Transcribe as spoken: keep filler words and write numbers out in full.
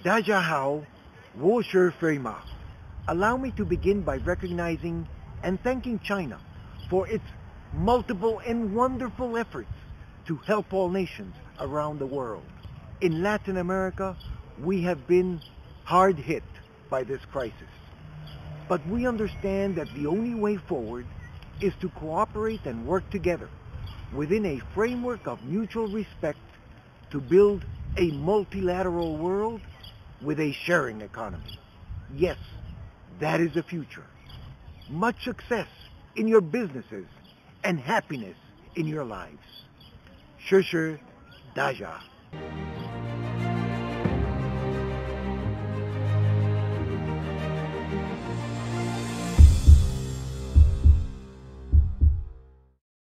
Dajahao Wo Shi Feima. Allow me to begin by recognizing and thanking China for its multiple and wonderful efforts to help all nations around the world. In Latin America, we have been hard hit by this crisis. But we understand that the only way forward is to cooperate and work together within a framework of mutual respect to build a multilateral world with a sharing economy. Yes, that is the future. Much success in your businesses and happiness in your lives. 谢谢大家。